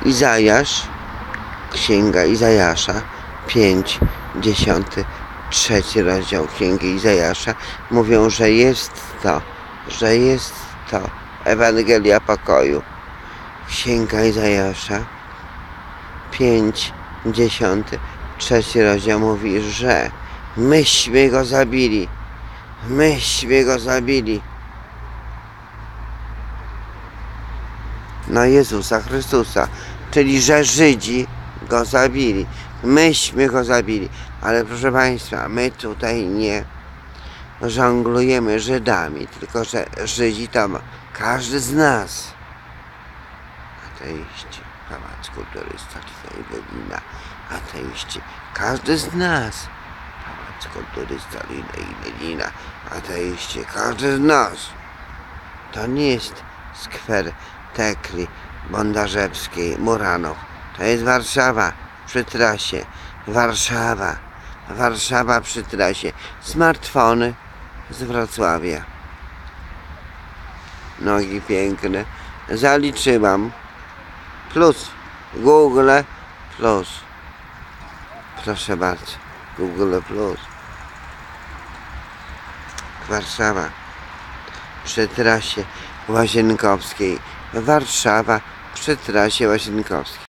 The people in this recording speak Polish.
Izajasz, Księga Izajasza, 5, 10, 3 rozdział Księgi Izajasza mówią, że jest to Ewangelia pokoju. Księga Izajasza, 5, 10, 3 rozdział mówi, że myśmy go zabili. Na Jezusa Chrystusa, czyli że Żydzi go zabili. Myśmy go zabili. Ale proszę Państwa, my tutaj nie żonglujemy Żydami, tylko że Żydzi to każdy z nas. Ateiści, Pałac Kultury Stolicznej Lenina. Ateiści, każdy z nas. Pałac Kultury Stolicznej Lenina. Ateiści, każdy z nas. To nie jest skwer Tekli, Bondarzewskiej, Muranów. To jest Warszawa przy trasie. Warszawa przy trasie. Smartfony z Wrocławia. Nogi piękne. Zaliczyłam. Plus. Google Plus. Proszę bardzo. Google Plus. Warszawa przy trasie Łazienkowskiej. Warszawa przy trasie Łazienkowskiej.